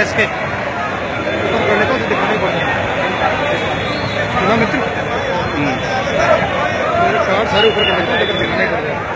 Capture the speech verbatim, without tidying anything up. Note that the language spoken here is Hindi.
इसके ऊपर कर लेता हूँ तो दिखाना ही पड़ता है मित्र। कार्ड सारे ऊपर कर लेता हूँ लेकिन दिखाना ही पड़ जाएगा।